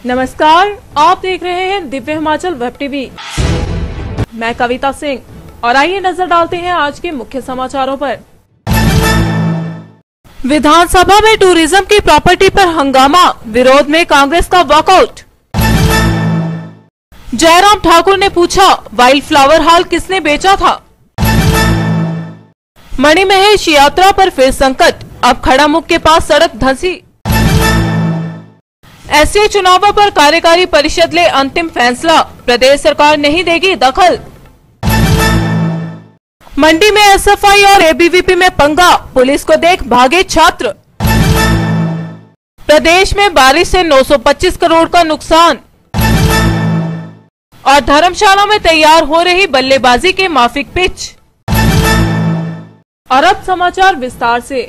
नमस्कार, आप देख रहे हैं दिव्य हिमाचल वेब टीवी। मैं कविता सिंह और आइए नजर डालते हैं आज के मुख्य समाचारों पर। विधानसभा में टूरिज्म की प्रॉपर्टी पर हंगामा, विरोध में कांग्रेस का वॉकआउट। जयराम ठाकुर ने पूछा, वाइल्ड फ्लावर हॉल किसने बेचा था। मणिमहेश यात्रा पर फिर संकट, अब खड़ामुख के पास सड़क धंसी। एससी चुनावों पर कार्यकारी परिषद ले अंतिम फैसला, प्रदेश सरकार नहीं देगी दखल। मंडी में एसएफआई और एबीवीपी में पंगा, पुलिस को देख भागे छात्र। प्रदेश में बारिश से 925 करोड़ का नुकसान। और धर्मशाला में तैयार हो रही बल्लेबाजी के माफिक पिच। और अब समाचार विस्तार से।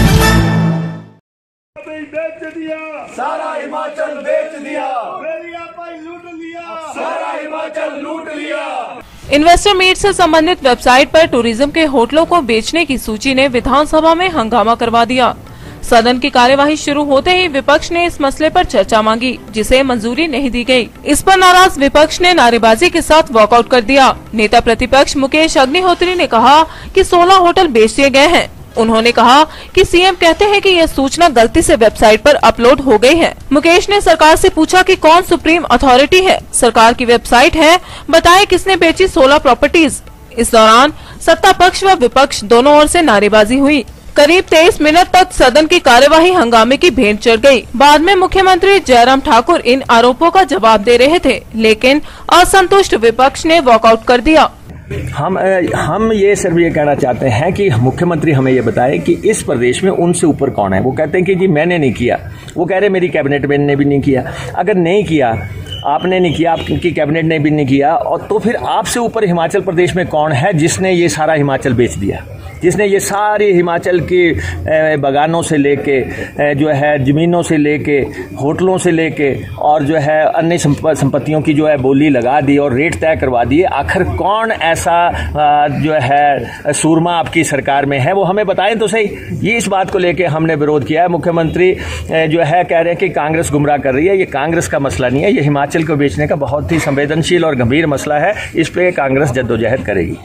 बेच दिया, सारा हिमाचल बेच दिया, लूट लिया, सारा हिमाचल लूट लिया। इन्वेस्टर मीट से संबंधित वेबसाइट पर टूरिज्म के होटलों को बेचने की सूची ने विधानसभा में हंगामा करवा दिया। सदन की कार्यवाही शुरू होते ही विपक्ष ने इस मसले पर चर्चा मांगी, जिसे मंजूरी नहीं दी गई। इस पर नाराज विपक्ष ने नारेबाजी के साथ वॉकआउट कर दिया। नेता प्रतिपक्ष मुकेश अग्निहोत्री ने कहा कि 16 होटल बेच दिए गए हैं। उन्होंने कहा कि सीएम कहते हैं कि यह सूचना गलती से वेबसाइट पर अपलोड हो गई है। मुकेश ने सरकार से पूछा कि कौन सुप्रीम अथॉरिटी है, सरकार की वेबसाइट है, बताएं किसने बेची 16 प्रॉपर्टीज। इस दौरान सत्ता पक्ष व विपक्ष दोनों ओर से नारेबाजी हुई। करीब 23 मिनट तक सदन की कार्यवाही हंगामे की भेंट चढ़ गई। बाद में मुख्यमंत्री जयराम ठाकुर इन आरोपों का जवाब दे रहे थे, लेकिन असंतुष्ट विपक्ष ने वॉकआउट कर दिया। हम ये सिर्फ ये कहना चाहते हैं कि मुख्यमंत्री हमें ये बताए कि इस प्रदेश में उनसे ऊपर कौन है। वो कहते हैं कि जी मैंने नहीं किया, वो कह रहे मेरी कैबिनेट ने भी नहीं किया। अगर नहीं किया, आपने नहीं किया, आपकी कैबिनेट ने भी नहीं किया, और तो फिर आपसे ऊपर हिमाचल प्रदेश में कौन है जिसने ये सारा हिमाचल बेच दिया, जिसने ये सारी हिमाचल के बगानों से लेके जो है ज़मीनों से लेके होटलों से लेके और जो है अन्य संपत्तियों की जो है बोली लगा दी और रेट तय करवा दिए। आखिर कौन ऐसा जो है सूरमा आपकी सरकार में है, वो हमें बताएं तो सही। ये इस बात को लेके हमने विरोध किया है। मुख्यमंत्री जो है कह रहे हैं कि कांग्रेस गुमराह कर रही है। ये कांग्रेस का मसला नहीं है, ये हिमाचल को बेचने का बहुत ही संवेदनशील और गंभीर मसला है। इस पे कांग्रेस जद्दोजहद करेगी।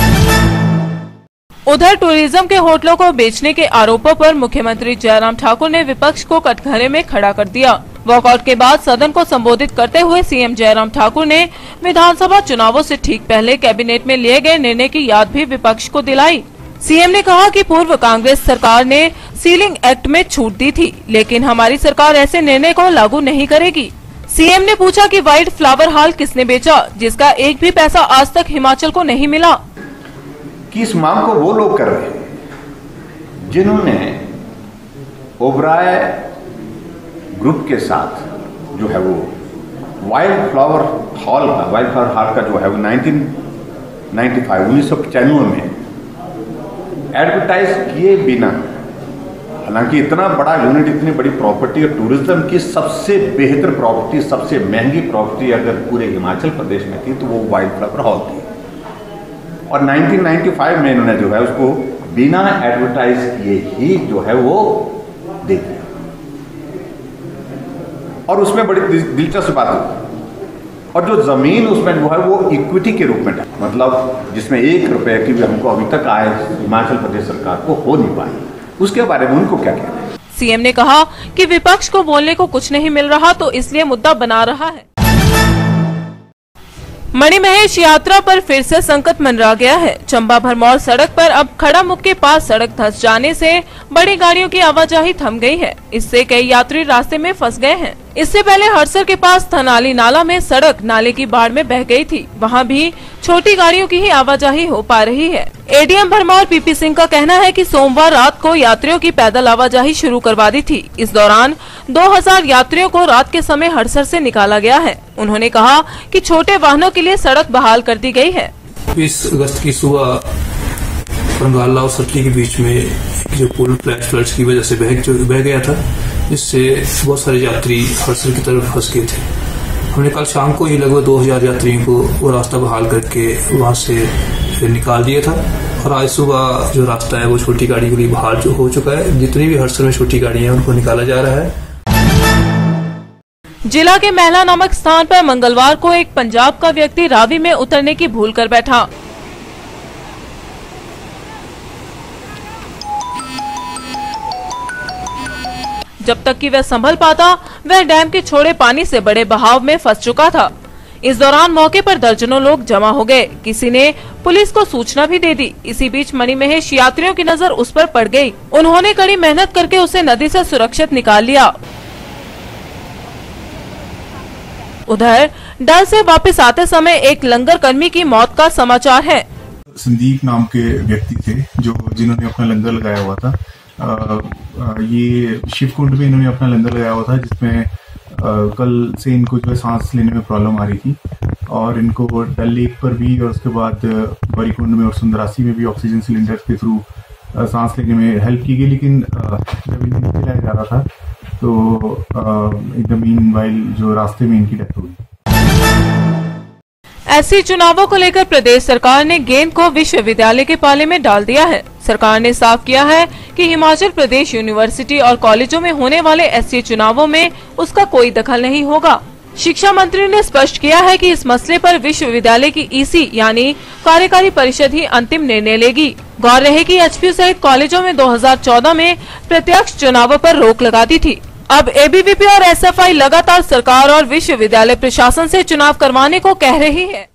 उधर टूरिज्म के होटलों को बेचने के आरोपों पर मुख्यमंत्री जयराम ठाकुर ने विपक्ष को कटघरे में खड़ा कर दिया। वॉकआउट के बाद सदन को संबोधित करते हुए सीएम जयराम ठाकुर ने विधानसभा चुनावों से ठीक पहले कैबिनेट में लिए गए निर्णय की याद भी विपक्ष को दिलाई। सीएम ने कहा कि पूर्व कांग्रेस सरकार ने सीलिंग एक्ट में छूट दी थी, लेकिन हमारी सरकार ऐसे निर्णय को लागू नहीं करेगी। सीएम ने पूछा कि वाइल्ड फ्लावर हॉल किसने बेचा, जिसका एक भी पैसा आज तक हिमाचल को नहीं मिला। कि इस मांग को वो लोग कर रहे हैं जिन्होंने ओबराय ग्रुप के साथ जो है वो वाइल्ड फ्लावर हॉल का जो है वो 1995 में एडवर्टाइज किए बिना, हालांकि इतना बड़ा यूनिट, इतनी बड़ी प्रॉपर्टी और टूरिज्म की सबसे बेहतर प्रॉपर्टी, सबसे महंगी प्रॉपर्टी अगर पूरे हिमाचल प्रदेश में थी तो वो वाइल्ड फ्लावर हॉल थी। और 1995 में इन्होंने जो है उसको बिना एडवर्टाइज किए ही जो है वो दे दिया। और उसमें बड़ी दिलचस्प बात है, और जो जमीन उसमें जो है वो इक्विटी के रूप में, मतलब जिसमें 1 रुपए की भी हमको अभी तक आय हिमाचल प्रदेश सरकार को हो नहीं पाई, उसके बारे में उनको क्या कहना है। सीएम ने कहा कि विपक्ष को बोलने को कुछ नहीं मिल रहा, तो इसलिए मुद्दा बना रहा है। मणिमहेश यात्रा पर फिर से संकट मंडरा गया है। चंबा भरमौर सड़क पर अब खड़ामुख के पास सड़क धंस जाने से बड़ी गाड़ियों की आवाजाही थम गई है। इससे कई यात्री रास्ते में फंस गए हैं। इससे पहले हड़सर के पास थनाली नाला में सड़क नाले की बाढ़ में बह गई थी। वहां भी छोटी गाड़ियों की ही आवाजाही हो पा रही है। एडीएम भरमौर पीपी सिंह का कहना है कि सोमवार रात को यात्रियों की पैदल आवाजाही शुरू करवा दी थी। इस दौरान 2000 यात्रियों को रात के समय हड़सर से निकाला गया है। उन्होंने कहा कि छोटे वाहनों के लिए सड़क बहाल कर दी गई है। 20 अगस्त की सुबह पंगाला और सतली के बीच में जो पुल फ्लड्स की वजह से बह गया था, जिससे बहुत सारे यात्री हड़सर की तरफ फंस गए थे। हमने कल शाम को ही लगभग 2000 यात्रियों को वो रास्ता बहाल करके वहां से निकाल दिया था। और आज सुबह जो रास्ता है वो छोटी गाड़ी के लिए बहाल हो चुका है। जितनी भी हड़सर में छोटी गाड़ियां हैं उनको निकाला जा रहा है। जिला के महला नामक स्थान पर मंगलवार को एक पंजाब का व्यक्ति रावी में उतरने की भूल कर बैठा। जब तक कि वह संभल पाता, वह डैम के छोड़े पानी से बड़े बहाव में फंस चुका था। इस दौरान मौके पर दर्जनों लोग जमा हो गए। किसी ने पुलिस को सूचना भी दे दी। इसी बीच मणिमहेश यात्रियों की नजर उस पर पड़ गई। उन्होंने कड़ी मेहनत करके उसे नदी से सुरक्षित निकाल लिया। उधर डल से वापस आते समय एक लंगर कर्मी की मौत का समाचार है। संदीप नाम के व्यक्ति थे जिन्होंने अपना लंगर लगाया हुआ था। ये शिवकुंड में इन्होंने अपना लंगर लगाया हुआ था, जिसमें कल से इनको जो है सांस लेने में प्रॉब्लम आ रही थी और इनको डल लेक पर भी और उसके बाद गौरीकुंड में और सुंदरासी में भी ऑक्सीजन सिलेंडर के थ्रू सांस लेने में हेल्प की गई। लेकिन जब इन्हें नीचे लाया जा रहा था तो इन द मीनवाइल जो रास्ते में इनकी डेथ हो गई। एससी चुनावों को लेकर प्रदेश सरकार ने गेंद को विश्वविद्यालय के पाले में डाल दिया है। सरकार ने साफ किया है कि हिमाचल प्रदेश यूनिवर्सिटी और कॉलेजों में होने वाले एससी चुनावों में उसका कोई दखल नहीं होगा। शिक्षा मंत्री ने स्पष्ट किया है कि इस मसले पर विश्वविद्यालय की ईसी यानी कार्यकारी परिषद ही अंतिम निर्णय लेगी। गौर रहे कि एचपीयू सहित कॉलेजों में 2014 में प्रत्यक्ष चुनावों पर रोक लगा दी थी। अब एबीवीपी और एसएफआई लगातार सरकार और विश्वविद्यालय प्रशासन से चुनाव करवाने को कह रही है।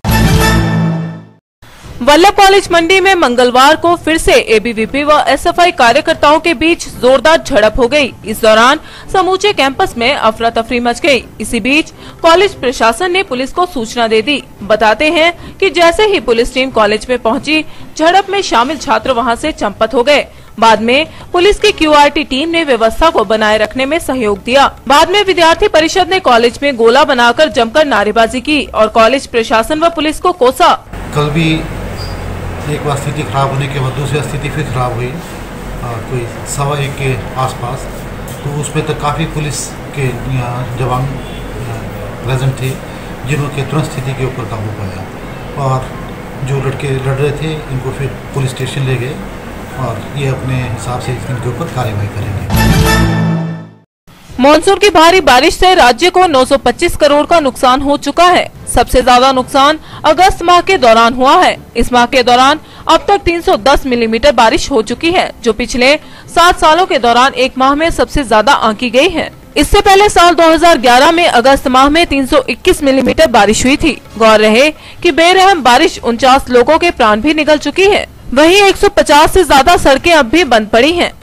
वल्लभ कॉलेज मंडी में मंगलवार को फिर से एबीवीपी व एसएफआई कार्यकर्ताओं के बीच जोरदार झड़प हो गई। इस दौरान समूचे कैंपस में अफरा तफरी मच गई। इसी बीच कॉलेज प्रशासन ने पुलिस को सूचना दे दी। बताते हैं कि जैसे ही पुलिस टीम कॉलेज में पहुंची, झड़प में शामिल छात्र वहां से चंपत हो गए। बाद में पुलिस की क्यूआरटी टीम ने व्यवस्था को बनाए रखने में सहयोग दिया। बाद में विद्यार्थी परिषद ने कॉलेज में गोला बनाकर जमकर नारेबाजी की और कॉलेज प्रशासन व पुलिस को कोसा। कल भी एक बार स्थिति खराब होने के बाद दूसरी स्थिति फिर खराब हुई, कोई 1:15 के आसपास। तो उसमें तक काफ़ी पुलिस के जवान प्रेजेंट थे, जिन्होंने तुरंत स्थिति के ऊपर काबू पाया और जो लड़के लड़ रहे थे इनको फिर पुलिस स्टेशन ले गए और ये अपने हिसाब से इनके ऊपर कार्रवाई करेंगे। मॉनसून की भारी बारिश से राज्य को 925 करोड़ का नुकसान हो चुका है। सबसे ज्यादा नुकसान अगस्त माह के दौरान हुआ है। इस माह के दौरान अब तक 310 मिलीमीटर बारिश हो चुकी है, जो पिछले 7 सालों के दौरान एक माह में सबसे ज्यादा आंकी गई है। इससे पहले साल 2011 में अगस्त माह में 321 मिलीमीटर बारिश हुई थी। गौर रहे कि बेरहम बारिश 49 लोगों के प्राण भी निकल चुकी है। वहीं 150 से ज्यादा सड़कें अब भी बंद पड़ी हैं।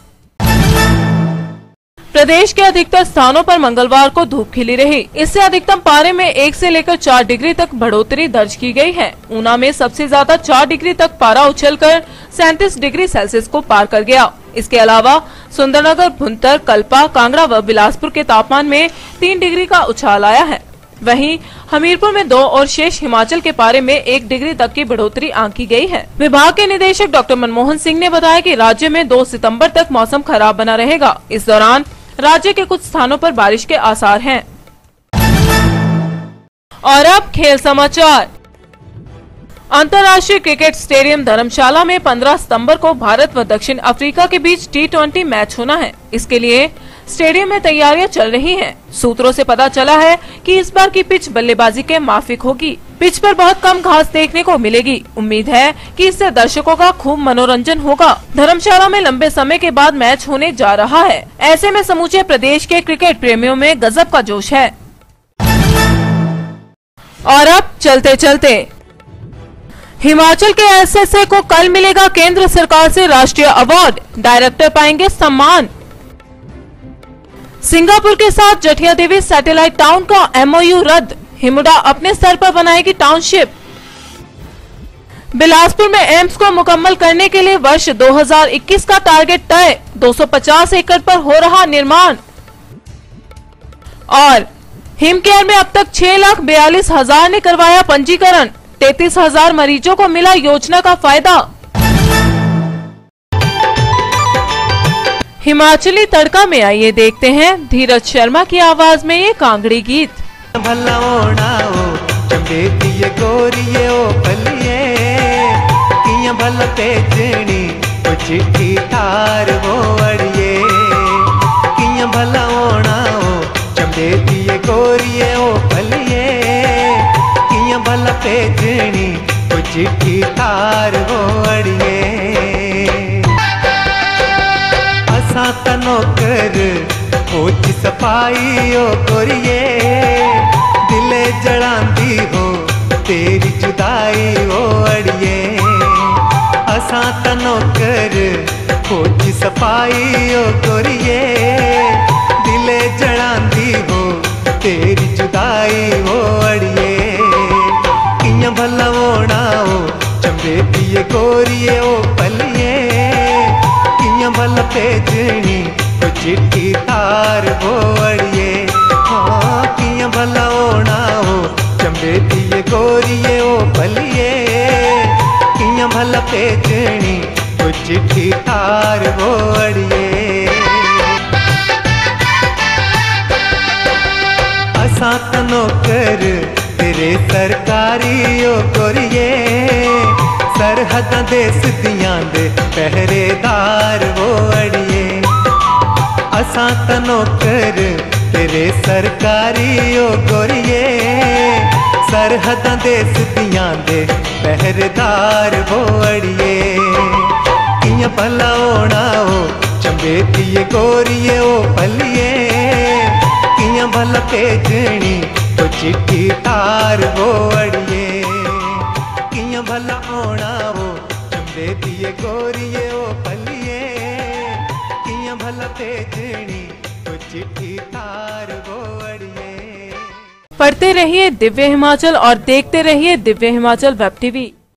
प्रदेश के अधिकतर स्थानों पर मंगलवार को धूप खिली रही। इससे अधिकतम पारे में 1 से लेकर 4 डिग्री तक बढ़ोतरी दर्ज की गई है। ऊना में सबसे ज्यादा 4 डिग्री तक पारा उछलकर 37 डिग्री सेल्सियस को पार कर गया। इसके अलावा सुंदरनगर, भुंतर, कल्पा, कांगड़ा व बिलासपुर के तापमान में 3 डिग्री का उछाल आया है। वहीं हमीरपुर में 2 और शेष हिमाचल के पारे में 1 डिग्री तक की बढ़ोतरी आंकी गई है। विभाग के निदेशक डॉक्टर मनमोहन सिंह ने बताया कि राज्य में 2 सितंबर तक मौसम खराब बना रहेगा। इस दौरान राज्य के कुछ स्थानों पर बारिश के आसार हैं। और अब खेल समाचार। अंतर्राष्ट्रीय क्रिकेट स्टेडियम धर्मशाला में 15 सितंबर को भारत व दक्षिण अफ्रीका के बीच T20 मैच होना है। इसके लिए स्टेडियम में तैयारियां चल रही हैं। सूत्रों से पता चला है कि इस बार की पिच बल्लेबाजी के माफिक होगी। पिच पर बहुत कम घास देखने को मिलेगी। उम्मीद है कि इससे दर्शकों का खूब मनोरंजन होगा। धर्मशाला में लंबे समय के बाद मैच होने जा रहा है। ऐसे में समूचे प्रदेश के क्रिकेट प्रेमियों में गजब का जोश है। और अब चलते चलते हिमाचल के एसएसए को कल मिलेगा केंद्र सरकार से राष्ट्रीय अवार्ड। डायरेक्टर पाएंगे सम्मान। सिंगापुर के साथ जठिया देवी सैटेलाइट टाउन का एमओयू रद्द। हिमुडा अपने स्तर पर बनाएगी टाउनशिप। बिलासपुर में एम्स को मुकम्मल करने के लिए वर्ष 2021 का टारगेट तय। 250 एकड़ पर हो रहा निर्माण। और हिमकेयर में अब तक 6,42,000 ने करवाया पंजीकरण। 33,000 मरीजों को मिला योजना का फायदा। हिमाचली तड़का में आइए देखते हैं धीरज शर्मा की आवाज में ये कांगड़ी गीत। भला ओढ़ाओ चंबे दिए गोरिए ओ पलिए किया भला भेजनी ओ चिट्ठी तार वो अड़िए किया भला ओढ़ाओ चंबे चंबे दिए गोरिए ओ पलिए कियां भला भेजनी कोई चिट्ठी तार वो अड़िए असा तनोकर पोच सफाई ओ गोरिए दिले जड़ांदी हो तेरी जुदाई ओ अड़िए असा तनोकर पोच सफाई ओ गोरिए दिले जड़ांदी हो तेरी जुदाई ओ अड़िए कियां भला होना ओ चंबे दिए गोरिए ओ पलिए कियां भला भेजनी कोई चिट्ठी तार वो अड़िए हाँ कियां भला होना ओ चंबे दिए गोरिए ओ पलिए कियां भला भेजनी कोई चिट्ठी तार वो अड़िए असा तनोकर तेरे सरकारी ओ गोरिए सरहद देस दियां दे पहरेदार वो अड़िए असा तनोकर तेरे सरकारी ओ गोरिए सरहद देस दियां दे पहरेदार वो अड़िए कियां भला होना ओ चंबे दिए गोरिए ओ पलिए कियां भला भेजनी तो चिट्ठी तार वो अड़िए कियां भला होना वो चंबे दिए गोरिए ओ पलिए कियां भला भेजनी तो चिट्ठी तार वो अड़िए। पढ़ते रहिए दिव्य हिमाचल और देखते रहिए दिव्य हिमाचल वेब टीवी।